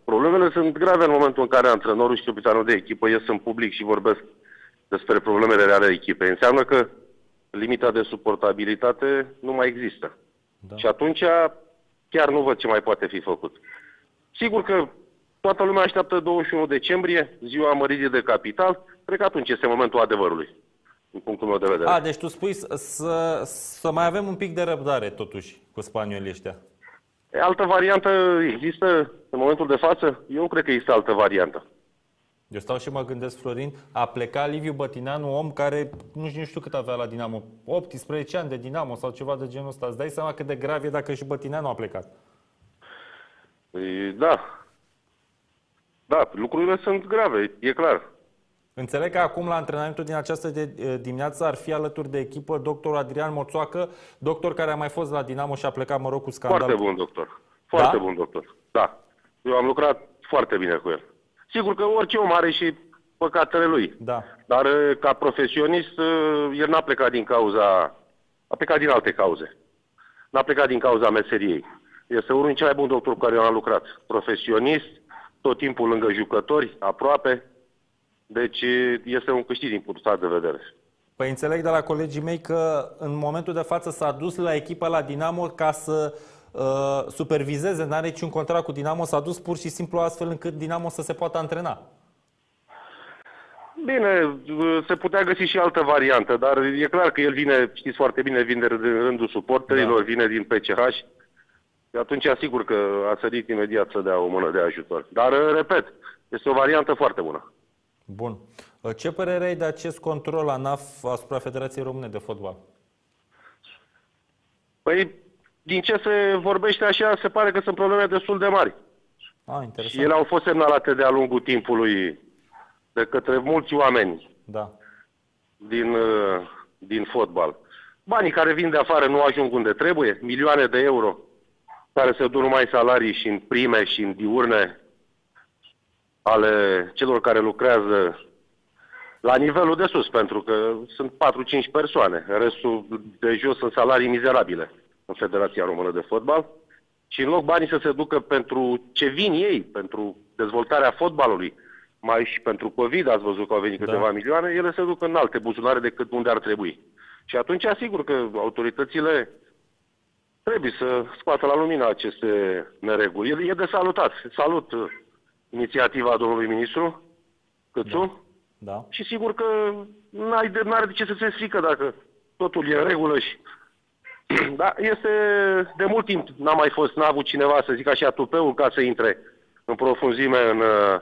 Problemele sunt grave în momentul în care antrenorul și capitanul de echipă ies în public și vorbesc despre problemele reale echipei. Înseamnă că limita de suportabilitate nu mai există. Da. Și atunci chiar nu văd ce mai poate fi făcut. Sigur că toată lumea așteaptă 21 decembrie, ziua măririi de capital. Cred că atunci este momentul adevărului, din punctul meu de vedere. Deci tu spui să mai avem un pic de răbdare, totuși, cu spaniolii ăștia. Altă variantă există în momentul de față? Eu nu cred că există altă variantă. Eu stau și mă gândesc, Florin, a plecat Liviu Bătineanu, om care nu știu cât avea la Dinamo, 18 ani de Dinamo sau ceva de genul ăsta. Îți dai seama cât de grav e dacă și Bătineanu a plecat? Da. Da, lucrurile sunt grave, e clar. Înțeleg că acum la antrenamentul din această dimineață ar fi alături de echipă doctorul Adrian Moțoacă, doctor care a mai fost la Dinamo și a plecat, mă rog, cu scandal. Foarte bun doctor. Foarte bun doctor. Da. Eu am lucrat foarte bine cu el. Sigur că orice om are și păcatele lui. Da. Dar ca profesionist, el n-a plecat din cauza... A plecat din alte cauze. N-a plecat din cauza meseriei. Este unul din cei mai buni doctori cu care eu am lucrat. Profesionist, tot timpul lângă jucători, aproape. Deci este un câștig din punctul ăsta de vedere. Păi înțeleg de la colegii mei că în momentul de față s-a dus la echipa la Dinamo ca să supervizeze, n-are niciun contract cu Dinamo, s-a dus pur și simplu astfel încât Dinamo să se poată antrena. Bine, se putea găsi și altă variantă, dar e clar că el vine, știți foarte bine, vine din rândul suporterilor, vine din PCH și atunci asigur că a sărit imediat să dea o mână de ajutor. Dar, repet, este o variantă foarte bună. Bun. Ce părere ai de acest control ANAF asupra Federației Române de Fotbal? Păi, din ce se vorbește așa, se pare că sunt probleme destul de mari. Interesant. Și ele au fost semnalate de-a lungul timpului de către mulți oameni din fotbal. Banii care vin de afară nu ajung unde trebuie, milioane de euro care se duc numai salarii și în prime și în diurne ale celor care lucrează la nivelul de sus, pentru că sunt 4-5 persoane. Restul de jos sunt salarii mizerabile în Federația Română de Fotbal. Și în loc banii să se ducă pentru ce vin ei, pentru dezvoltarea fotbalului, mai și pentru COVID, ați văzut că au venit câteva milioane, ele se duc în alte buzunare decât unde ar trebui. Și atunci, asigur că autoritățile trebuie să scoată la lumină aceste nereguli. E de salutat. Salut inițiativa domnului ministru Cățu. Da. Și sigur că n-are de ce să se frică dacă totul e în regulă. Și... Da, este de mult timp n-a avut cineva, să zic așa, tupeul ca să intre în profunzime în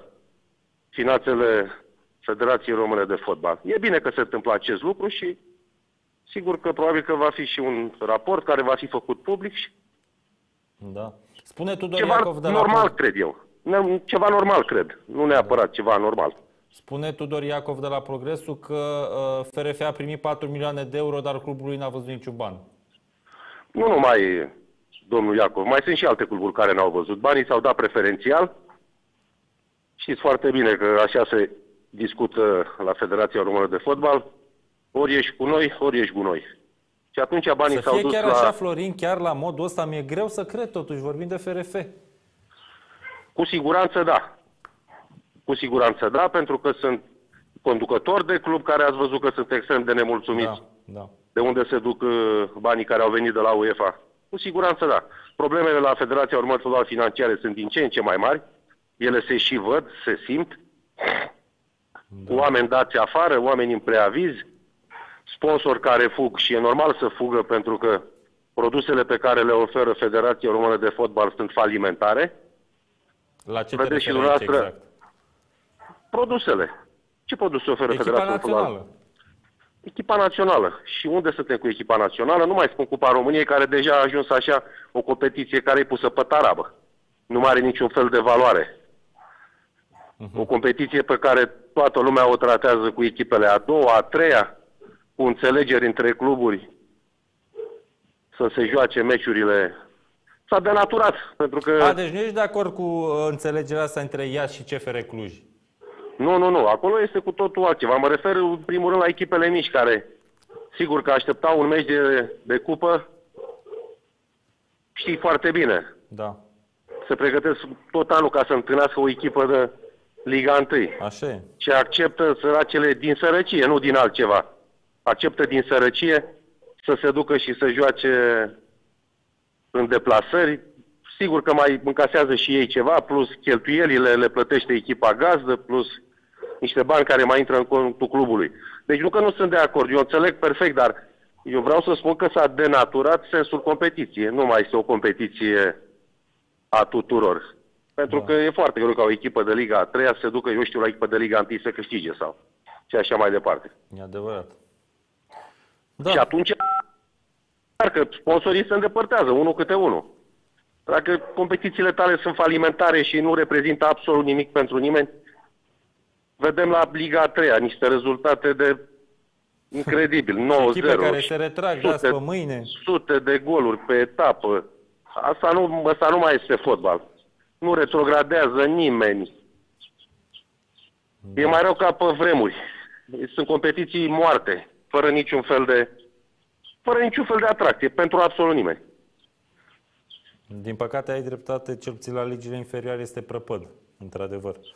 finanțele Federației Române de Fotbal. E bine că se întâmplă acest lucru și sigur că probabil că va fi și un raport care va fi făcut public. Și... Da. Spune Tudor ceva Iacov de la normal, cred eu. Ceva normal, cred. Nu neapărat ceva normal. Spune Tudor Iacov de la Progresul că FRF a primit 4 milioane de euro, dar clubul lui n-a văzut niciun ban. Nu numai domnul Iacov, mai sunt și alte cluburi care n-au văzut. Banii s-au dat preferențial. Știți foarte bine că așa se discută la Federația Română de Fotbal. Ori ești cu noi, ori ești cu noi. Și atunci banii s-au dus chiar așa, Florin, chiar la modul ăsta, mi-e greu să cred totuși, vorbim de FRF. Cu siguranță da. Cu siguranță da, pentru că sunt conducători de club care ați văzut că sunt extrem de nemulțumiți. Da. De unde se duc banii care au venit de la UEFA. Cu siguranță da. Problemele la Federația Română de Fotbal financiare sunt din ce în ce mai mari. Ele se și văd, se simt. Oameni dați afară, oameni în preaviz, sponsori care fug și e normal să fugă pentru că produsele pe care le oferă Federația Română de Fotbal sunt falimentare. La ce te referi exact? Produsele. Ce produse oferă Echipa Federația Română? națională. Echipa națională. Și unde suntem cu echipa națională? Nu mai spun Cupa României, care deja a ajuns așa o competiție care e pusă pe tarabă. Nu mai are niciun fel de valoare. O competiție pe care toată lumea o tratează cu echipele a doua, a treia, cu înțelegeri între cluburi, să se joace meciurile. S-a denaturat, pentru că... Deci nu ești de acord cu înțelegerea asta între Iași și CFR Cluj? Nu. Acolo este cu totul altceva. Mă refer, în primul rând, la echipele mici, care, sigur că așteptau un meci de cupă, știi foarte bine. Da. se pregătesc tot anul ca să întâlnească o echipă de Liga 1. Așa e. Și acceptă săracele din sărăcie, nu din altceva. Acceptă din sărăcie să se ducă și să joace în deplasări. Sigur că mai încasează și ei ceva, plus cheltuielile le plătește echipa gazdă, plus niște bani care mai intră în contul clubului. Deci nu că nu sunt de acord, eu înțeleg perfect, dar eu vreau să spun că s-a denaturat sensul competiției. Nu mai este o competiție a tuturor. Pentru că e foarte greu ca o echipă de Liga a 3-a să se ducă, eu știu, la echipă de Liga 1 să câștige sau și așa mai departe. E adevărat. Da. Și atunci, că sponsorii se îndepărtează, unul câte unul. Dacă competițiile tale sunt falimentare și nu reprezintă absolut nimic pentru nimeni, vedem la Liga a 3-a niște rezultate de incredibil, 9-0. Echipe care se retrag de azi pe mâine. Sute de goluri pe etapă. Asta nu mai este fotbal. Nu retrogradează nimeni. E mai rău ca pe vremuri. Sunt competiții moarte, fără niciun fel de atracție, pentru absolut nimeni. Din păcate ai dreptate, cel puțin la ligile inferioare este prăpăd, într-adevăr.